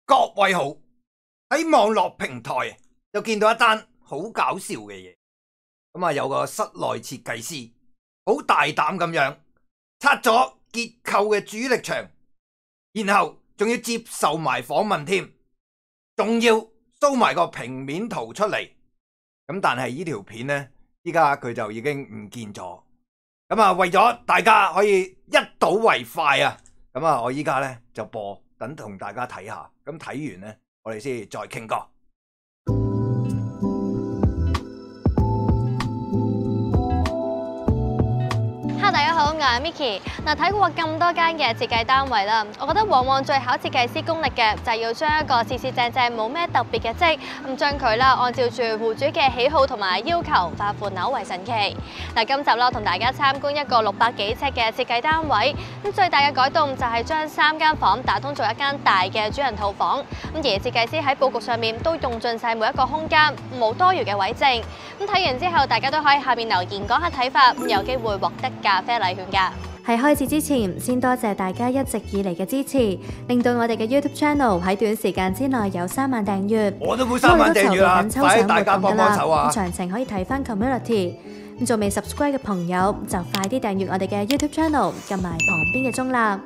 各位好，喺網絡平台就見到一單好搞笑嘅嘢。咁啊，有個室內設計師好大膽咁樣拆咗結構嘅主力牆，然後仲要接受埋訪問添，仲要 show 埋個平面圖出嚟。咁但係呢條片呢，依家佢就已經唔見咗。咁啊，為咗大家可以一睹為快啊，咁啊，我依家呢就播，等同大家睇下。咁睇完呢，我哋先再傾過。 大家好，我係 Miki。睇過咁多間嘅設計單位啦，我覺得往往最考設計師功力嘅就係要將一個四四正正冇咩特別嘅則，咁將佢啦按照住戶主嘅喜好同埋要求化腐朽為神奇。今集啦，同大家參觀一個600幾尺嘅設計單位，咁最大嘅改動就係將3間房打通做一間大嘅主人套房。咁而設計師喺佈局上面都用盡晒每一個空間，冇多餘嘅位剩。咁睇完之後，大家都可以下面留言講下睇法，有機會獲得咖啡禮券㗎。 喺開始之前，先多謝大家一直以嚟嘅支持，令到我哋嘅 YouTube Channel 喺短時間之內有3萬訂閱。 我都冇3萬訂閱啦，快啲大家幫幫手啊！ 詳情可以睇翻 Community。咁仲未 subscribe 嘅朋友就快啲訂閱我哋嘅 YouTube Channel， 撳埋旁邊嘅鐘啦。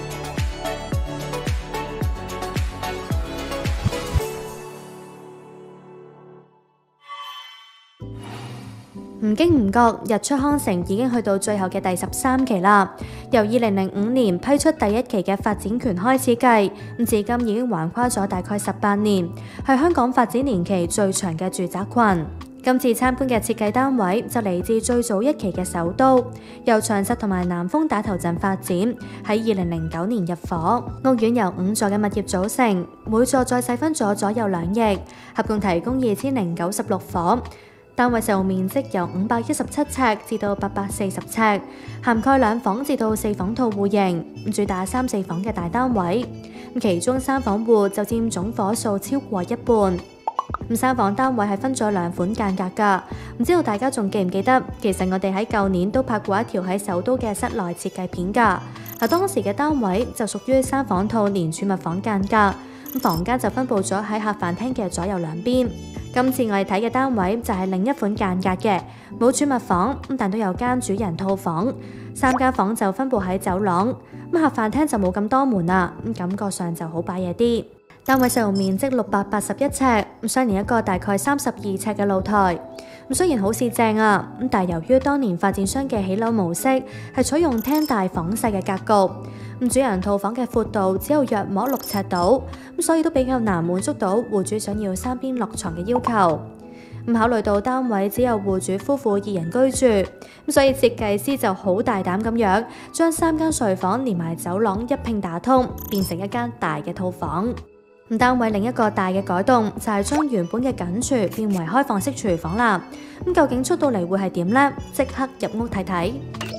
唔經唔覺，日出康城已經去到最後嘅第13期啦。由2005年批出第1期嘅發展權開始計，咁至今已經橫跨咗大概18年，係香港發展年期最長嘅住宅群。今次參觀嘅設計單位就嚟自最早1期嘅首都，由長實同埋南豐打頭陣發展，喺2009年入伙。屋苑由5座嘅物業組成，每座再細分咗左右2翼，合共提供2096伙。單位實用面積由517尺至到840尺，涵蓋2房至到4房套戶型，主打3、4房嘅大單位。其中3房戶就佔總伙數超過一半。3房單位係分咗2款間隔㗎，唔知道大家仲記唔記得？其實我哋喺舊年都拍過一條喺首都嘅室內設計片㗎。當時嘅單位就屬於3房套連儲物房間隔，房間就分佈咗喺客飯廳嘅左右兩邊。今次我哋睇嘅單位就係另一款間隔嘅，冇儲物房，但都有間主人套房。3間房就分佈喺走廊，客飯廳就冇咁多門啦，感覺上就好擺嘢啲。單位實用面積681尺，相連一個大概32尺嘅露台。雖然好似正啊，但係由於當年發展商嘅起樓模式係採用廳大房細嘅格局，主人套房嘅闊度只有約莫6尺度，所以都比較難滿足到戶主想要3邊落床嘅要求。考慮到單位只有戶主夫婦2人居住，所以設計師就好大膽咁樣將3間睡房連埋走廊一併打通，變成一間大嘅套房。單位另一個大嘅改動就係將原本嘅緊廚變為開放式廚房啦。究竟出到嚟會係點呢？即刻入屋睇睇。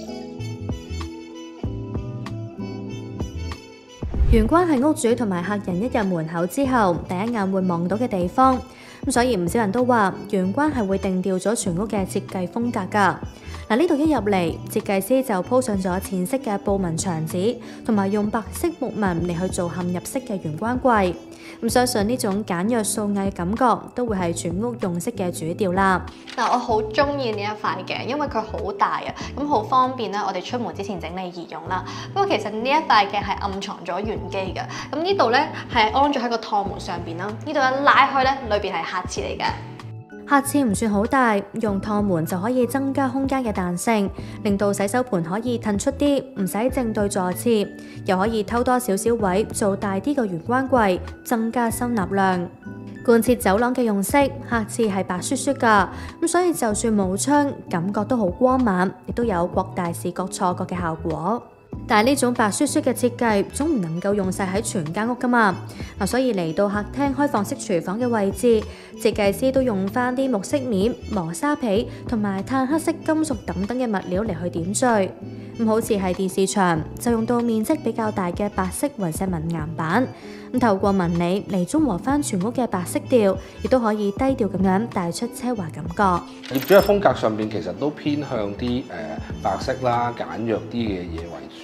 玄關係屋主同埋客人一入門口之後第一眼會望到嘅地方，所以唔少人都話玄關係會定調咗全屋嘅設計風格㗎。呢度一入嚟，設計師就鋪上咗淺色嘅布紋牆紙，同埋用白色木紋嚟去做嵌入式嘅玄關櫃。相信呢種簡約素藝嘅感覺都會係全屋用色嘅主調啦。 我好中意呢一塊嘅，因為佢好大啊，咁好方便啦，我哋出門之前整理易用啦。不過其實呢一塊嘅係暗藏咗玄機嘅，咁呢度咧係安咗喺個趟門上邊啦，呢度一拉開咧，裏邊係客廁嚟嘅。 客廁唔算好大，用趟門就可以增加空間嘅彈性，令到洗手盆可以褪出啲，唔使正對座廁，又可以偷多少少位做大啲嘅玄關櫃，增加收納量。貫徹走廊嘅用色，客廁係白雪雪㗎，所以就算冇窗，感覺都好光猛，亦都有擴大視覺錯覺嘅效果。但係呢種白雪雪嘅設計總唔能夠用晒喺全間屋㗎嘛，所以嚟到客廳開放式廚房嘅位置，設計師都用翻啲木飾面、磨砂皮同埋碳黑色金屬等等嘅物料嚟去點綴。好似係電視牆就用到面積比較大嘅白色雲石紋岩板，透過紋理嚟中和翻全屋嘅白色調，亦都可以低調咁樣帶出奢華感覺。 業主嘅風格上邊其實都偏向啲白色啦、簡約啲嘅嘢為主嘅。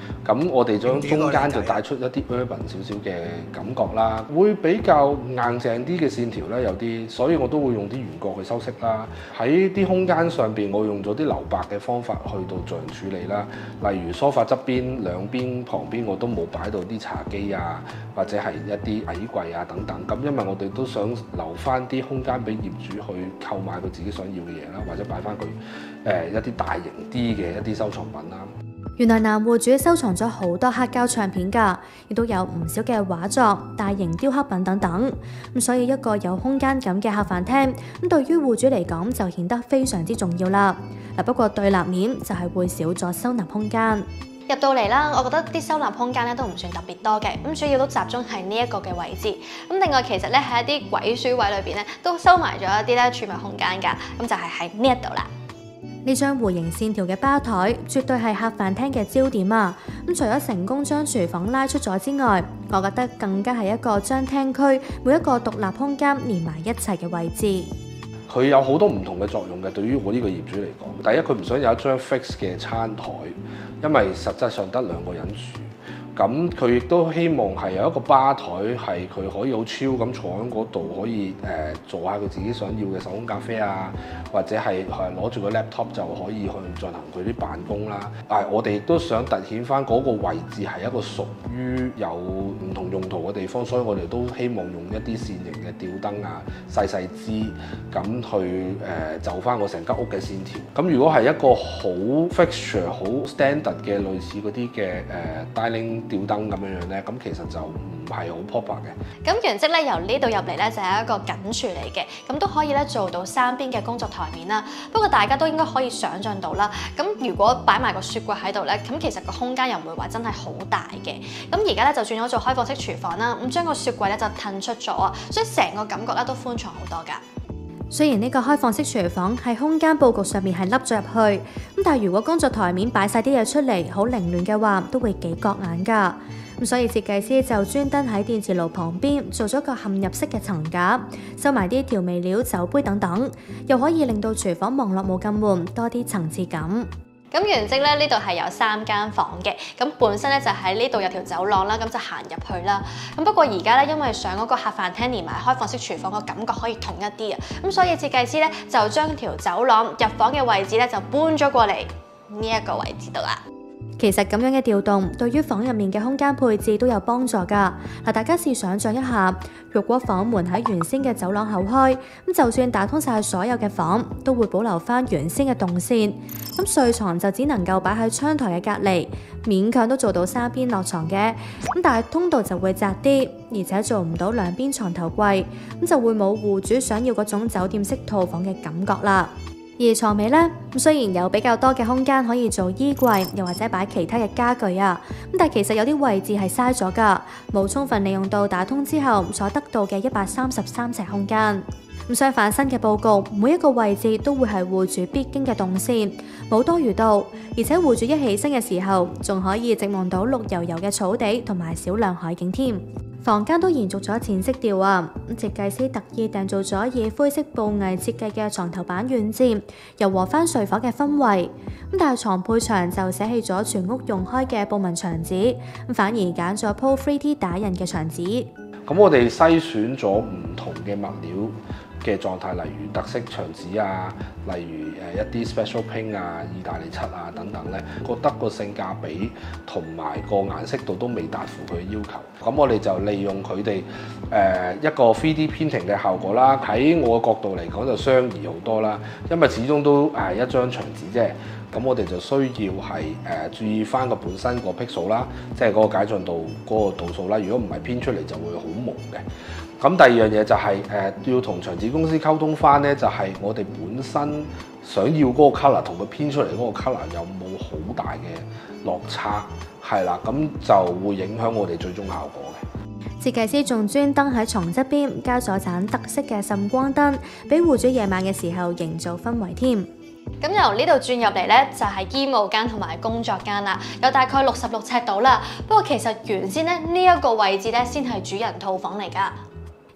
咁我哋將中間就帶出一啲 urban 少少嘅感覺啦，會比較硬淨啲嘅線條咧有啲，所以我都會用啲圓角去修飾啦。喺啲空間上邊，我用咗啲留白嘅方法去到做處理啦。例如梳化側邊、兩邊、旁邊我都冇擺到啲茶几啊，或者係一啲矮櫃啊等等。咁因為我哋都想留翻啲空間俾業主去購買佢自己想要嘅嘢啦，或者擺翻佢一啲大型啲嘅一啲收藏品啦。 原來男戶主收藏咗好多黑膠唱片㗎，亦都有唔少嘅畫作、大型雕刻品等等。咁所以一個有空間感嘅客飯廳，咁對於戶主嚟講就顯得非常之重要啦。嗱，不過對立面就係會少咗收納空間。 入到嚟啦，我覺得啲收納空間咧都唔算特別多嘅，咁主要都集中喺呢一個嘅位置。咁另外其實咧喺一啲鬼書位裏邊咧都收埋咗一啲咧儲物空間㗎，咁就係喺呢一度啦。 呢張弧形線條嘅吧台，絕對係客飯廳嘅焦點啊！咁除咗成功將廚房拉出咗之外，我覺得更加係一個將廳區每一個獨立空間連埋一齊嘅位置。 佢有好多唔同嘅作用嘅，對於我呢個業主嚟講，第一佢唔想有一張 fix 嘅餐台，因為實際上得兩個人住。咁佢亦都希望係有一個吧台，係佢可以好超咁坐喺嗰度，可以做下佢自己想要嘅手工咖啡啊，或者係攞住個 laptop 就可以去進行佢啲辦公啦。但係我哋亦都想凸顯翻嗰個位置係一個屬於有唔同用途嘅地方，所以我哋都希望用一啲線型嘅吊燈啊，細細支咁去就翻我成間屋嘅線條。咁如果係一個好 fixture、好 standard 嘅類似嗰啲嘅dining吊燈咁樣咧，咁其實就唔係好 proper 嘅。 咁原則咧由呢度入嚟咧就係一個緊櫥嚟嘅，咁都可以咧做到三邊嘅工作台面啦。不過大家都應該可以想像到啦，咁如果擺埋個雪櫃喺度咧，咁其實個空間又唔會話真係好大嘅。咁而家咧就轉咗做開放式廚房啦，咁將個雪櫃咧就騰出咗啊，所以成個感覺咧都寬敞好多㗎。 雖然呢個開放式廚房喺空間佈局上面係凹咗入去，咁但係如果工作台面擺晒啲嘢出嚟好凌亂嘅話，都會幾覺眼㗎。咁所以設計師就專登喺電磁爐旁邊做咗個嵌入式嘅層架，收埋啲調味料、酒杯等等，又可以令到廚房望落冇咁悶，多啲層次感。 咁原則咧呢度係有3間房嘅，咁本身咧就喺呢度有條走廊啦，咁就行入去啦。咁不過而家咧因為上嗰個客飯廳連埋開放式廚房個感覺可以統一啲啊，咁所以設計師咧就將條走廊入房嘅位置咧就搬咗過嚟呢一個位置度啦。 其實咁樣嘅調動對於房入面嘅空間配置都有幫助㗎。嗱，大家試想像一下，如果房門喺原先嘅走廊口開，咁就算打通晒所有嘅房，都會保留翻原先嘅動線。咁睡床就只能夠擺喺窗台嘅隔離，勉強都做到三邊落床嘅。咁但係通道就會窄啲，而且做唔到兩邊床頭櫃，咁就會冇戶主想要嗰種酒店式套房嘅感覺啦。而床尾呢，雖然有比較多嘅空間可以做衣櫃，又或者擺其他嘅家具啊，咁但係其實有啲位置係嘥咗㗎，冇充分利用到打通之後所得到嘅133尺空間。咁相反，新嘅佈局每一個位置都會係戶主必經嘅動線，冇多餘到，而且戶主一起身嘅時候，仲可以直望到綠油油嘅草地同埋少量海景添。房間都延續咗淺色調啊！設計師特意訂造咗以灰色布藝設計嘅床頭板軟墊，柔和翻睡房嘅氛圍。咁但係床配牆就捨棄咗全屋用開嘅布紋牆紙，反而揀咗鋪 3D 打印嘅牆紙。 咁我哋篩選咗唔同嘅物料嘅狀態，例如特色牆紙啊，例如一啲 special pink 啊、意大利漆啊等等咧，覺得個性價比同埋個顏色度都未達乎佢嘅要求。咁我哋就利用佢哋一個 3D printing 嘅效果啦。喺我嘅角度嚟講就相宜好多啦，因為始終都一張牆紙啫。咁我哋就需要係注意翻個本身個 pixel 啦，即係嗰個解像度嗰個度數啦。如果唔係編出嚟就會好朦嘅。咁第二樣嘢就係要同牆紙公司溝通翻咧，就係我哋本身想要嗰個 colour 同佢編出嚟嗰個 colour 有冇好大嘅落差，係啦，咁就會影響我哋最終效果嘅。 設計師仲專登喺床側邊加咗盞特色嘅滲光燈，俾戶主夜晚嘅時候營造氛圍添。 咁由呢度轉入嚟咧，就係衣帽間同埋工作間啦，有大概66尺度啦。不過其實原先咧呢一個位置咧，先係主人套房嚟㗎。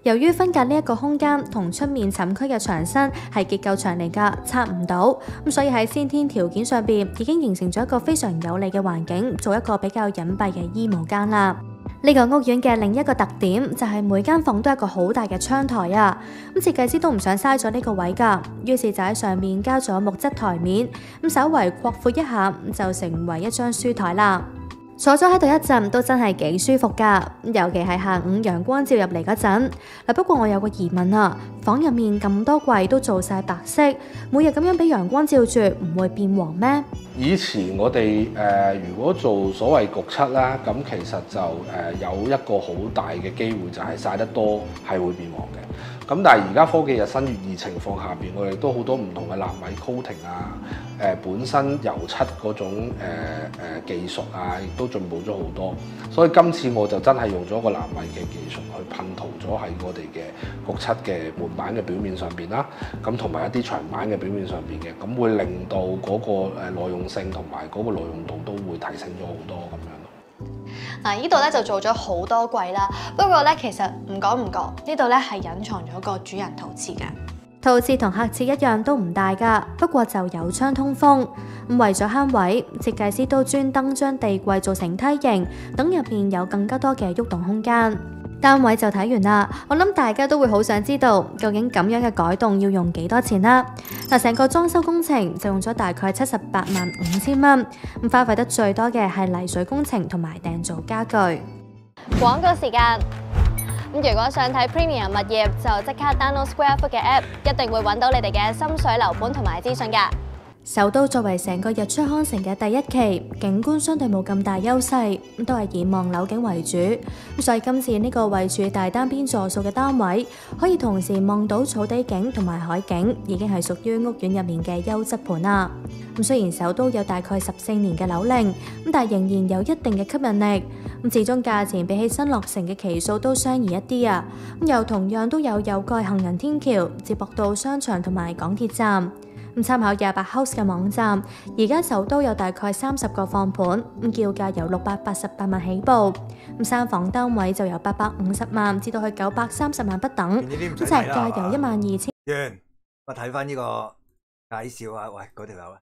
由於分隔呢一個空間同出面寢區嘅牆身係結構牆嚟㗎，拆唔到，咁所以喺先天條件上邊已經形成咗一個非常有利嘅環境，做一個比較隱蔽嘅衣帽間啦。呢個屋苑嘅另一個特點就係每間房都有一個好大嘅窗台啊！咁設計師都唔想嘥咗呢個位㗎，於是就喺上面加咗木質台面，咁稍為擴闊一下，就成為一張書台啦。坐咗喺度一陣都真係幾舒服㗎，尤其係下午陽光照入嚟嗰陣。不過我有個疑問啊，房入面咁多櫃都做晒白色，每日咁樣俾陽光照住，唔會變黃咩？ 以前我哋如果做所謂焗漆啦，咁其實就有一個好大嘅機會就係曬得多係會變黃嘅。咁但係而家科技日新月異情況下邊，我哋都好多唔同嘅納米 coating 啊，本身油漆嗰種技術啊，亦都進步咗好多。所以今次我就真係用咗個納米嘅技術去噴塗咗喺我哋嘅焗漆嘅門板嘅表面上邊啦，咁同埋一啲牆板嘅表面上邊嘅，咁會令到嗰個耐用性同埋嗰個耐用度都會提升咗好多咁樣咯。 嗱，呢度咧就做咗好多櫃啦，不過咧其實唔講唔覺，呢度咧係隱藏咗個主人陶瓷嘅。 陶瓷同客廁一樣都唔大㗎，不過就有窗通風。咁為咗慳位，設計師都專登將地櫃做成梯形，等入邊有更加多嘅喐動空間。單位就睇完啦，我諗大家都會好想知道究竟咁樣嘅改動要用幾多錢啦。嗱，成個裝修工程就用咗大概785000蚊，咁花費得最多嘅係泥水工程同埋訂造家具。 廣告時間。咁如果想睇 Premium 物業，就即刻 download Square Foot 嘅 app， 一定會揾到你哋嘅心水樓盤同埋資訊㗎。 首都作為成個日出康城嘅第一期，景觀相對冇咁大優勢，都係以望樓景為主。咁所以今次呢個位處大單邊座數嘅單位，可以同時望到草地景同埋海景，已經係屬於屋苑入面嘅優質盤啦。咁雖然首都有大概14年嘅樓齡，咁但係仍然有一定嘅吸引力。咁始終價錢比起新落成嘅期數都相宜一啲啊。咁又同樣都有蓋行人天橋接駁到商場同埋港鐵站。咁參考28House 嘅網站，而家首都有大概30個放盤，咁叫價由688萬起步，咁三房單位就由850萬至到去930萬不等，咁呎價由12000。 完，我睇翻呢個介紹啊，喂，嗰條友啊，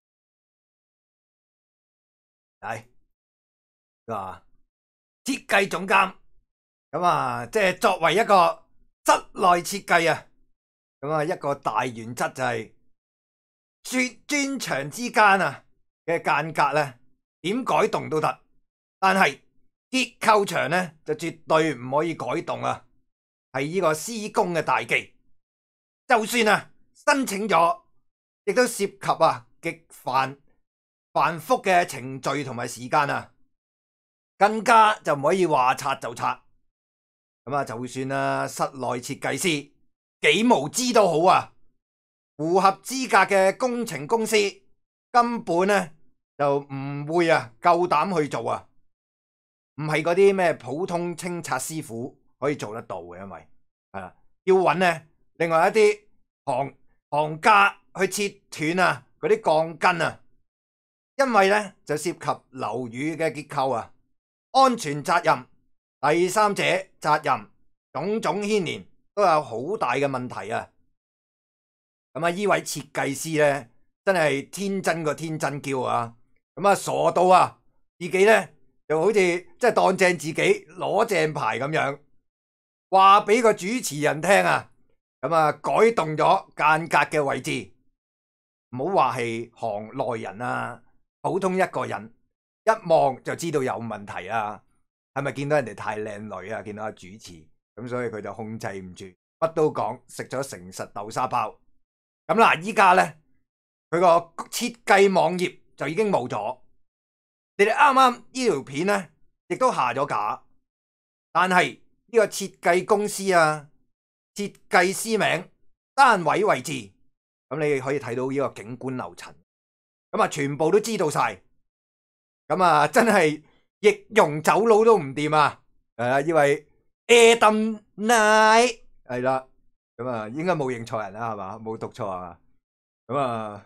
嚟，話設計總監，咁啊，即係作為一個室內設計啊，咁啊一個大原則就係。磚牆之間啊嘅間隔咧，點改動都得，但係結構牆咧就絕對唔可以改動啊，係呢個施工嘅大忌。就算啊申請咗，亦都涉及啊極繁複嘅程序同埋時間啊，更加就唔可以話拆就拆。咁啊，就算啊室內設計師幾無知都好啊。符合資格嘅工程公司根本咧就唔會啊夠膽去做啊，唔係嗰啲咩普通清拆師傅可以做得到嘅，因為係啦，要揾咧另外一啲行家去切斷啊嗰啲鋼筋啊，因為咧就涉及樓宇嘅結構啊、安全責任、第三者責任，種種牽連都有好大嘅問題啊。咁啊！呢位設計師咧，真係天真過天真嬌啊！咁啊，傻到啊，自己咧就好似即係當正自己攞正牌咁樣，話俾個主持人聽啊！咁啊，改動咗間隔嘅位置，唔好話係行內人啊，普通一個人一望就知道有問題啊！係咪見到人哋太靚女啊？見到阿主持咁，所以佢就控制唔住，乜都講，食咗誠實豆沙包。咁嗱，依家咧佢個設計網頁就已經冇咗。你哋啱啱呢條片咧，亦都下咗架。但係呢個設計公司啊、設計師名、單位位置，咁你可以睇到呢個景觀樓層，咁啊全部都知道晒。咁啊真係易容走佬都唔掂啊！呢位 Adam Knight 係啦。咁啊，應該冇認錯人啦，係嘛？冇讀錯啊！咁啊，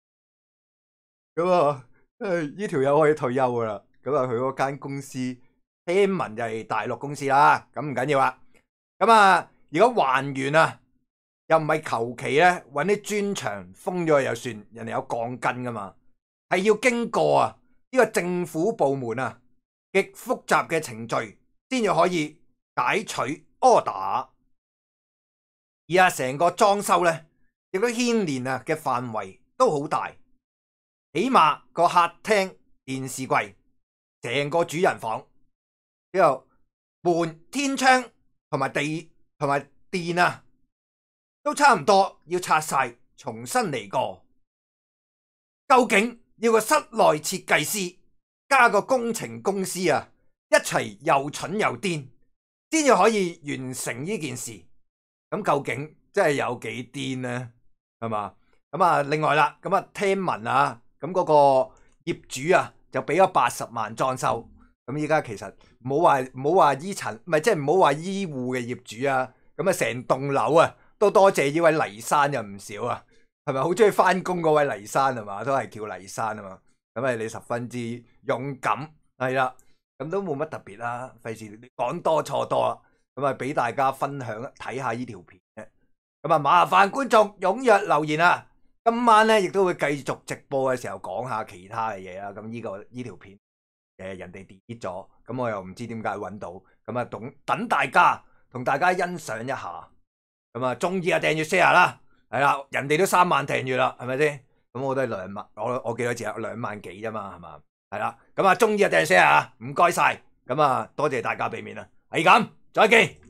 呢條友可以退休噶啦。咁啊，佢嗰間公司聽聞就係大陸公司啦。咁唔緊要啦。咁啊， 如果還原啊，又唔係求其咧揾啲磚牆封咗佢就算，人哋有鋼筋噶嘛，係要經過啊呢個政府部門啊極複雜嘅程序先至可以解取 order。而成個裝修咧，亦都牽連啊嘅範圍都好大，起碼個客廳、電視櫃、成個主人房，之後門、天窗同埋地同埋電啊，都差唔多要拆晒，重新嚟過。究竟要個室內設計師加個工程公司啊，一齊又蠢又癲，先至可以完成呢件事？咁究竟真係有幾癲呢？係嘛？咁啊，另外啦，咁啊聽聞啊，咁嗰個業主啊就俾咗80萬裝修。咁依家其實唔好話依層，唔係即係唔好話依戶嘅業主啊。咁啊成棟樓啊都多謝呢位黎山又唔少啊，係咪好中意翻工嗰位黎山係嘛？都係叫黎山啊嘛。咁啊你十分之勇敢係啦，咁都冇乜特別啦，費事講多錯多啦。咁啊，俾大家分享睇下呢條片嘅。咁啊，麻煩觀眾踴躍留言啊！今晚咧亦都會繼續直播嘅時候講下其他嘅嘢啦。咁呢條片人哋 delete 咗，咁我又唔知點解揾到。咁啊，等大家同大家欣賞一下。咁啊，中意啊訂閱 share 啦，係啦，人哋都3萬訂閱啦，係咪先？咁我都係2萬，我幾多字啊？2萬幾啫嘛，係嘛？係啦，咁啊，中意啊訂閱 share 啊，唔該晒。咁啊，多謝大家俾面啦，係咁。再見。